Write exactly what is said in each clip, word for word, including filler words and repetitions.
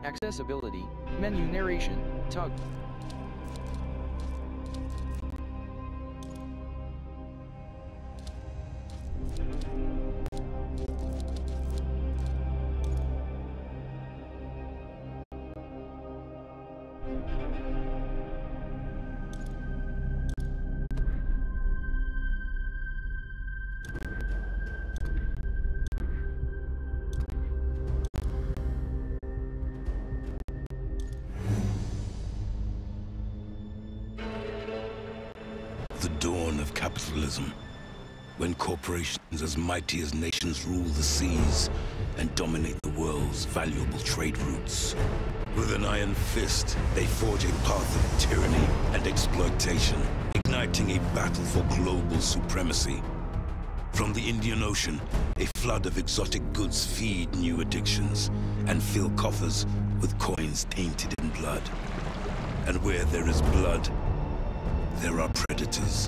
Accessibility, menu narration, tug. The dawn of capitalism, when corporations as mighty as nations rule the seas and dominate the world's valuable trade routes. With an iron fist, they forge a path of tyranny and exploitation, igniting a battle for global supremacy. From the Indian Ocean, a flood of exotic goods feed new addictions and fill coffers with coins tainted in blood. And where there is blood, there are predators.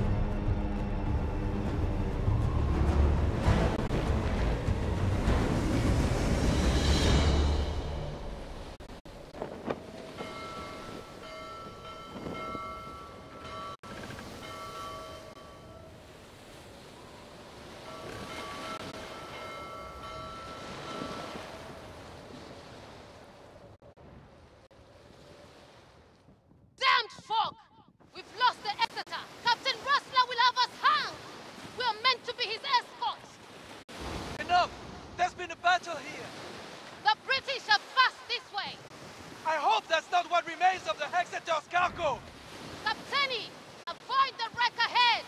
Damned fog! We've lost the Exeter! Captain Rustler will have us hanged! We are meant to be his escorts! Enough! There's been a battle here! The British have passed this way! I hope that's not what remains of the Exeter's cargo! Captaini! Avoid the wreck ahead!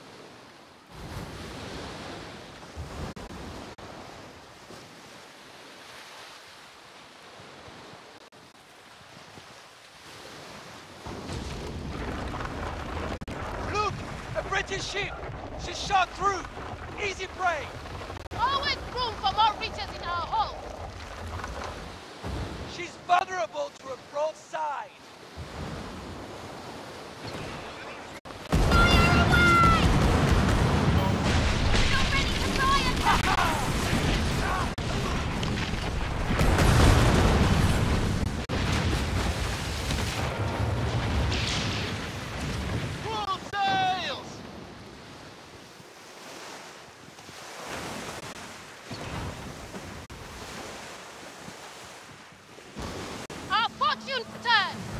Look! A British ship! She's shot through! Easy prey! Always room for more riches in our hold! She's vulnerable to a broadside! Fire away! You're ready to fly attack! Full sails! Our fortune's turned!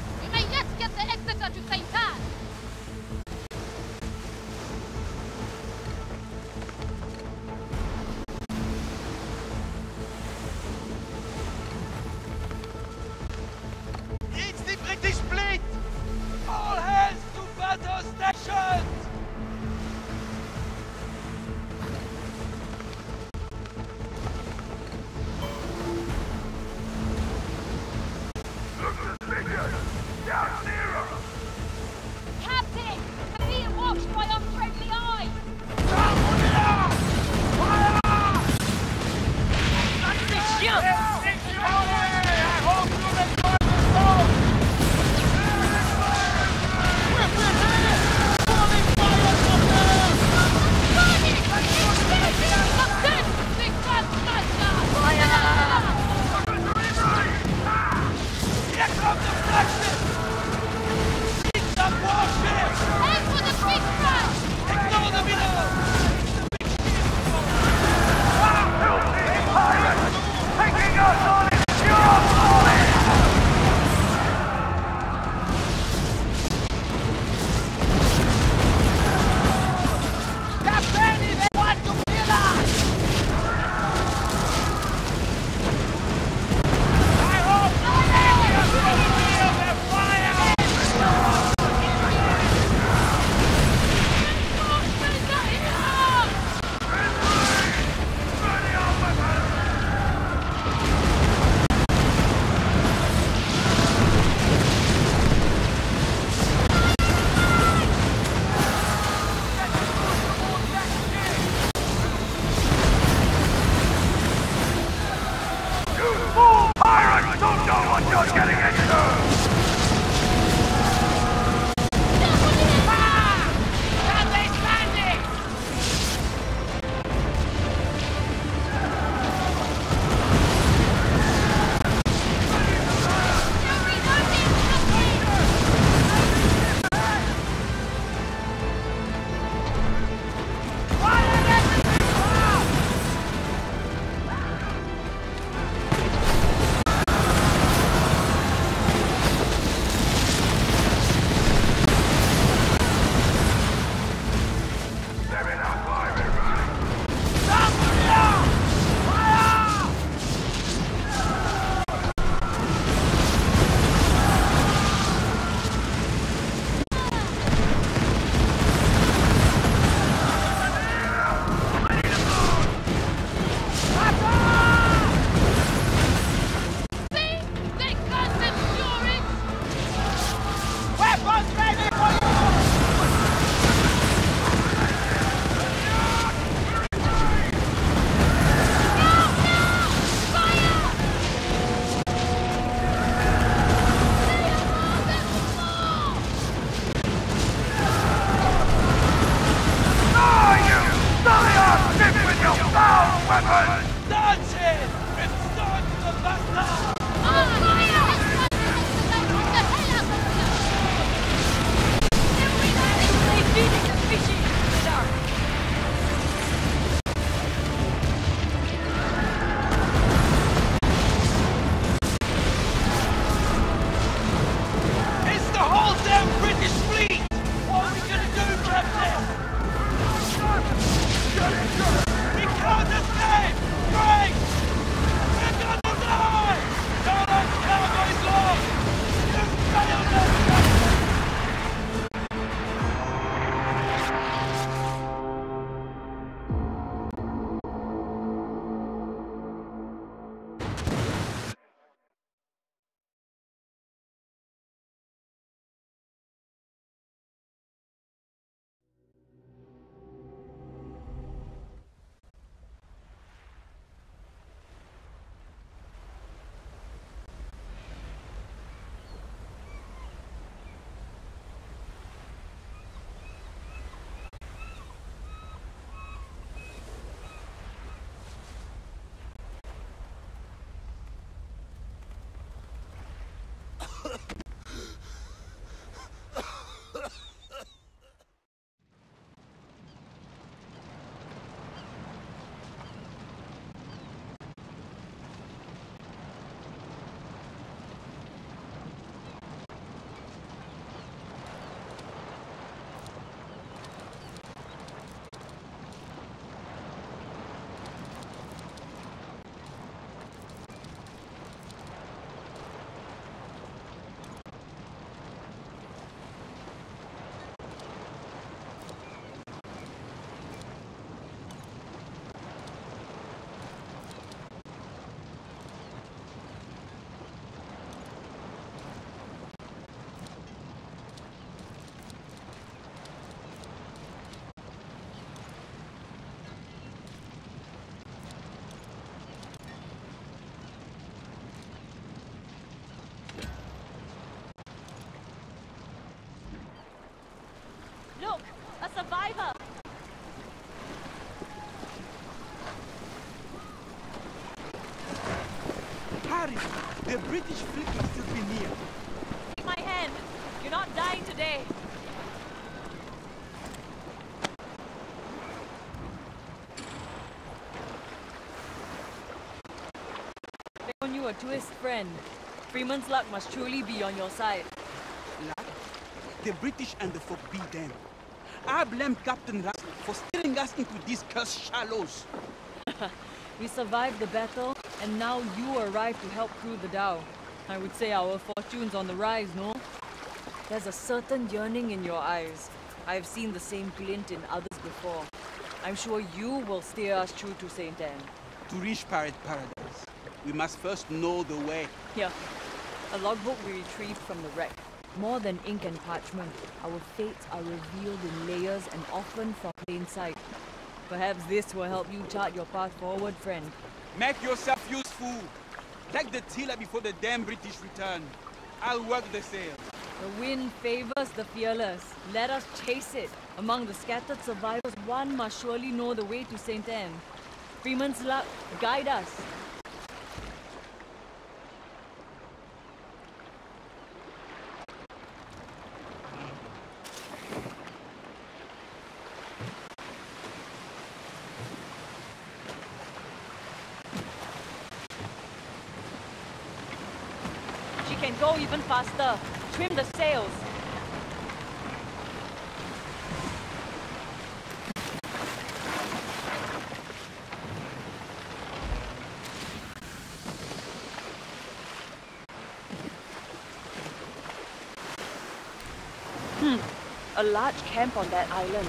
a survivor! Harry, the British fleet must still be near. Take my hand. You're not dying today. Found you a twist friend. Freeman's luck must truly be on your side. Luck? The British and the folk be them. I blame Captain Russell for steering us into these cursed shallows. We survived the battle, and now you arrived to help crew the dhow. I would say our fortune's on the rise, no? There's a certain yearning in your eyes. I've seen the same glint in others before. I'm sure you will steer us true to Saint Anne. To reach Pirate Paradise, we must first know the way. Here, a logbook we retrieved from the wreck. More than ink and parchment, our fates are revealed in layers and often from plain sight. Perhaps this will help you chart your path forward, friend. Make yourself useful. Take the tiller before the damn British return. I'll work the sails. The wind favors the fearless. Let us chase it. Among the scattered survivors, one must surely know the way to Saint Anne. Freeman's luck, guide us. She can go even faster. Trim the sails. Hmm. A large camp on that island.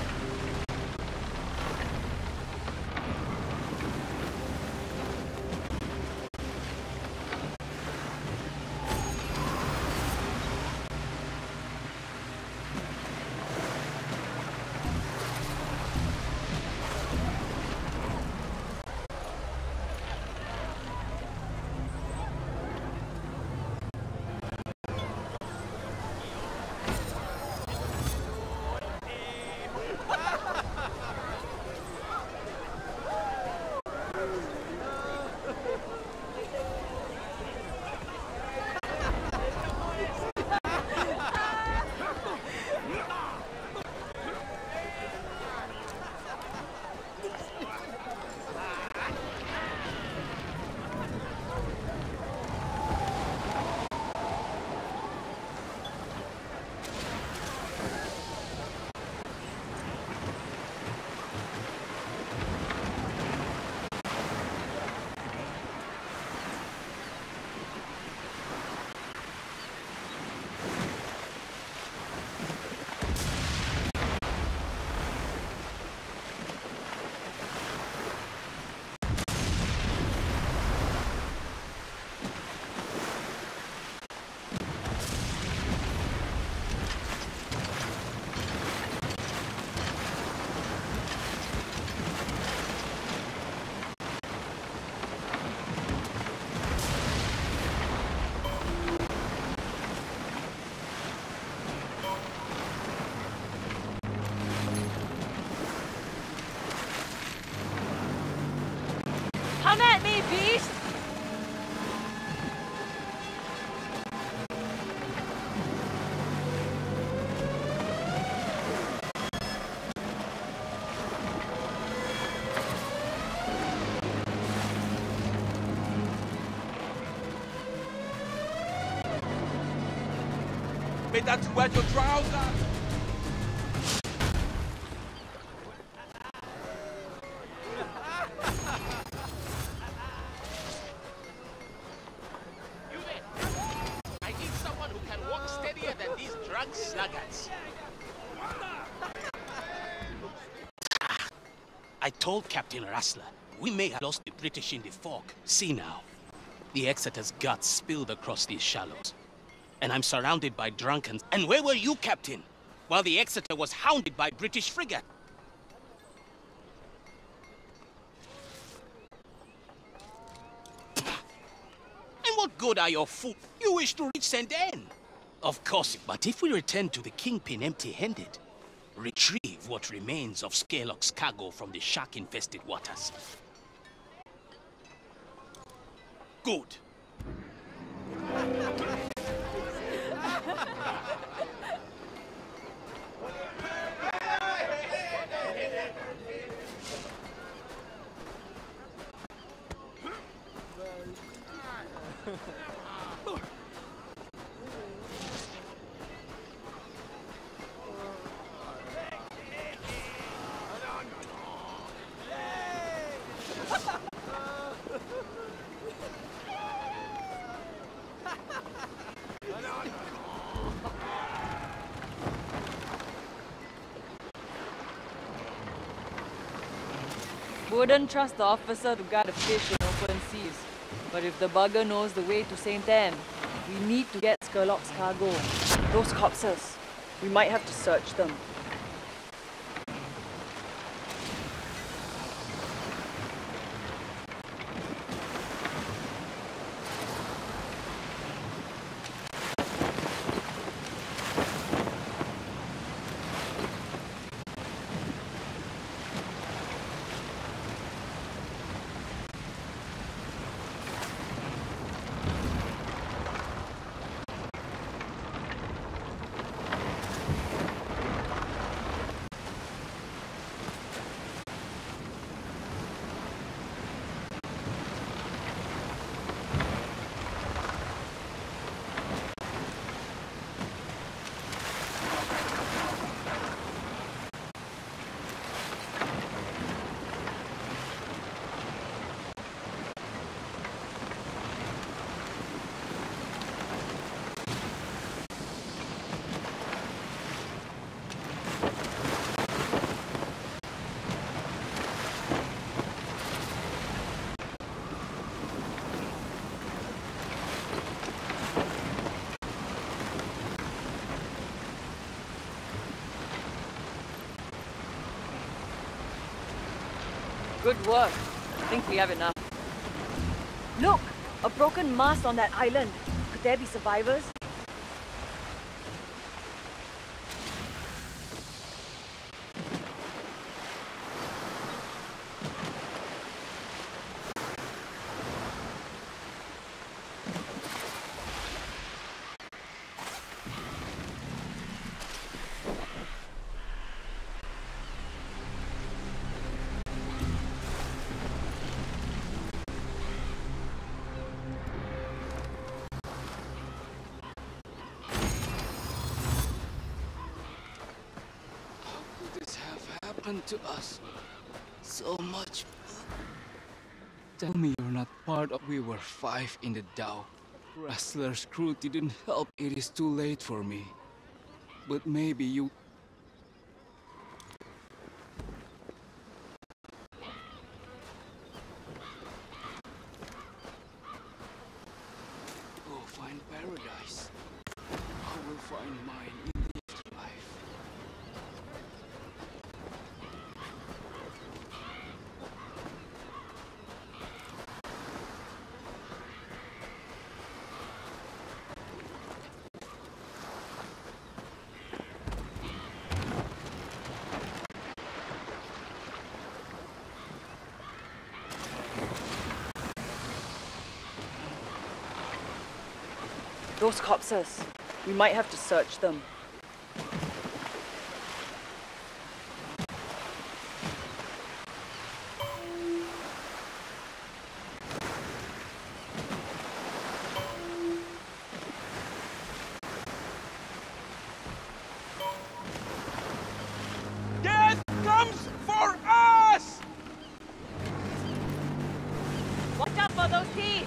Come at me, beast! Better to wear your trousers. I told Captain Rassler, we may have lost the British in the fog. See now, the Exeter's guts spilled across these shallows. And I'm surrounded by drunkens. And where were you, Captain? While the Exeter was hounded by British frigate. And what good are your food? You wish to reach Saint Anne. Of course, but if we return to the Kingpin empty-handed, retrieve what remains of Skerlock's cargo from the shark-infested waters. Good. Wouldn't trust the officer to guard a fish in open seas. But if the bugger knows the way to Saint Anne, we need to get Skerlock's cargo. Those corpses, we might have to search them. Good work. I think we have enough. Look! A broken mast on that island. Could there be survivors? To us so much. Tell me you're not part of. We were five in the dhow. Rustler's crew didn't help. It is too late for me. But maybe you. Go find paradise. I will find mine in this life. Those corpses, we might have to search them. Death comes for us! Watch out for those teeth!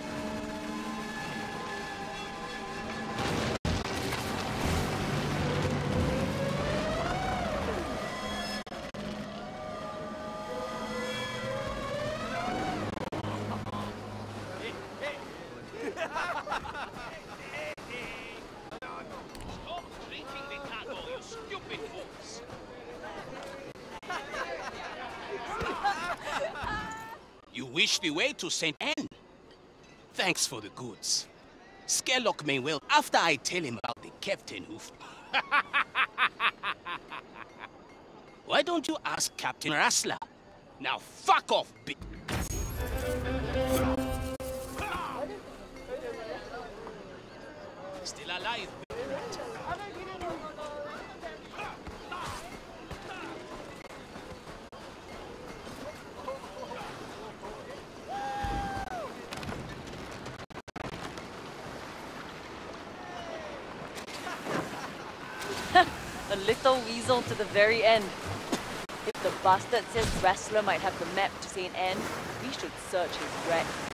You wish the way to Saint Anne? Thanks for the goods. Skerlock may well, after I tell him about the captain who... don't you ask Captain Rassler? Now fuck off, bitch! Still alive, A little weasel to the very end. If the bastard says Rassler might have the map to Saint Anne, we should search his wreck.